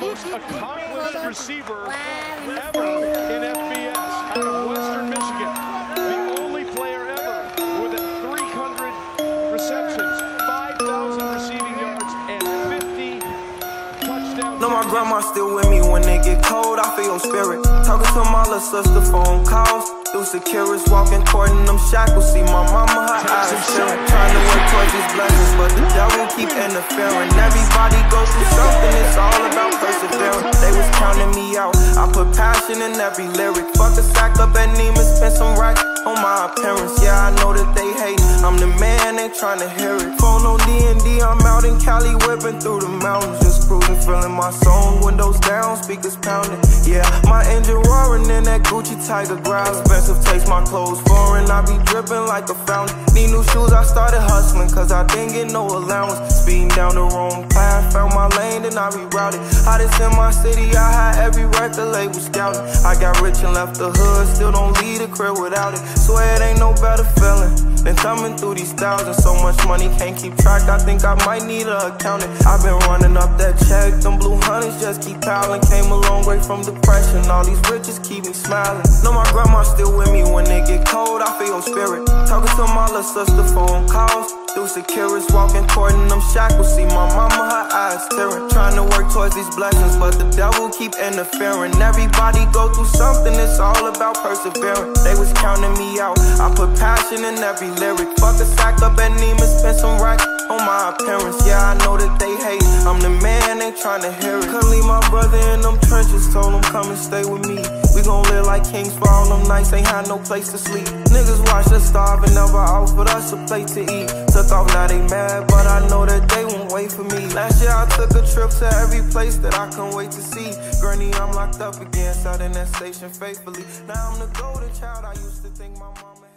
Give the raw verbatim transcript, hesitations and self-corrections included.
most accomplished receiver ever in F B S out of Western Michigan. The only player ever with three hundred receptions, five thousand receiving yards, and fifty touchdowns. Know my grandma still with me when it get cold. I feel your spirit. Talking to my little sister, phone calls. Through securities, walking toward them shackles. See my mama, her eyes staring. Trying to work towards these blessings, but the devil keep interfering. Everybody go through something, it's all about persevering. They was counting me out, I put passion in every lyric. Fuck a sack up at Neiman, spend some racks on my appearance. Yeah, I know that they hate, I'm the man, they trying to hear it. Phone on D and D, I'm out in Cali, whipping through the mountains. Just cruising, feeling my song, windows down, speakers pounding. Yeah, my engine roaring in that Gucci Tiger growl. Expensive taste, my clothes foreign, I be dripping like a fountain. Need new shoes, I started hustling, cause I didn't get no allowance. Speeding down the wrong path, found my lane, then I rerouted. Hottest in my city, I had every record label scouting. I got rich and left the hood, still don't leave the crib without it. Swear it ain't no better feeling than thumbing through these thousands. So much money, can't keep track, I think I might need an accountant. I've been running up that check, them blue hundreds just keep piling. Came a long way from depression, all these riches keep me smiling. Know my grandma still with me when it get cold, I feel your spirit. Talking to my little sister, phone calls. Through securities, walking toward them shackles. See my mama, her eyes tearing. Trying to work towards these blessings, but the devil keep interfering. Everybody go through something, it's all about persevering. They was counting me out, I put passion in every lyric. Fuck a sack up at Neiman, spend some racks on my appearance. Yeah, I know that they hate, I'm the man, they trying to hear it. Couldn't leave my brother in them trenches, told him come and stay with me. We gon' live like kings for all them nights, ain't had no place to sleep. Niggas watch us starve and never offered us a plate to eat. Took off, now they mad, but I know that they won't wait for me. Last year I took a trip to every place that I couldn't wait to see. Gurney, I'm locked up again, sat in that station faithfully. Now I'm the golden child, I used to think my mama